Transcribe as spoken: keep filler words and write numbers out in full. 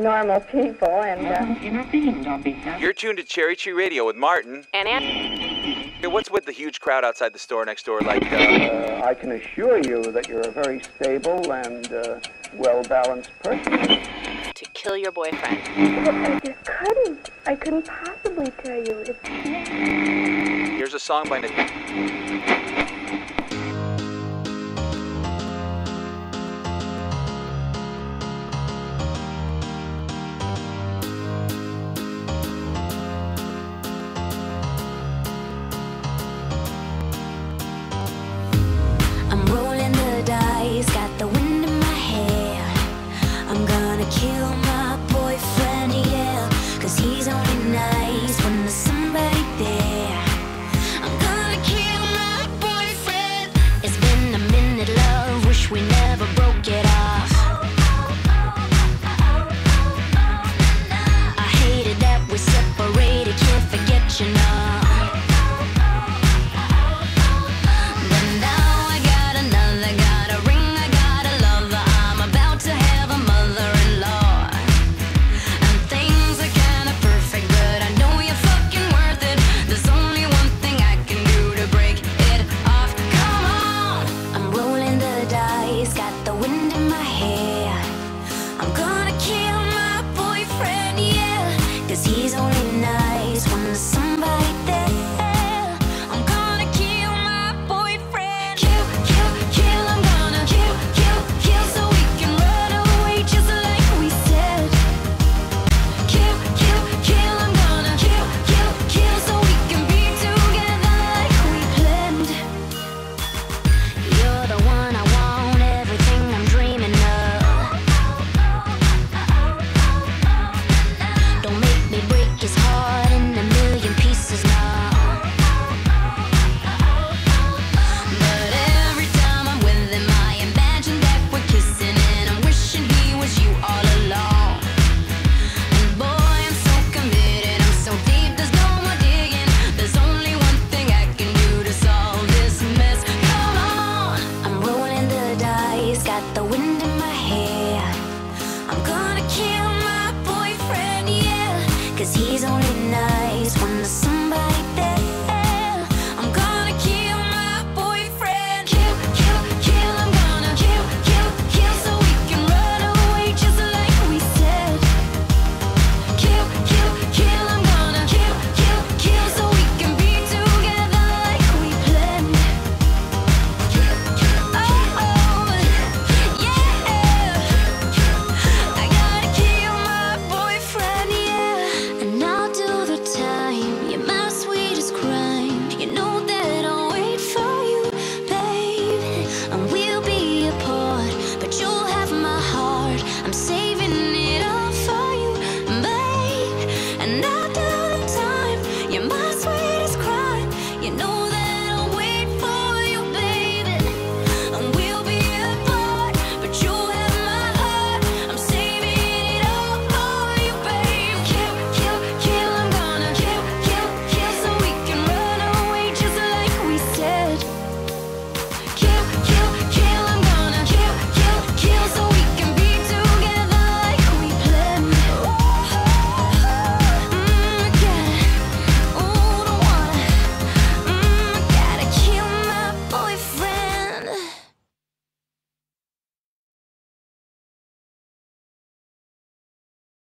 normal people, and uh... You're tuned to Cherry Tree Radio with Martin. And Ann. What's with the huge crowd outside the store next door like... Uh... Uh, I can assure you that you're a very stable and uh, well-balanced person. To kill your boyfriend. But I just couldn't. I couldn't possibly tell you. It's... Here's a song by...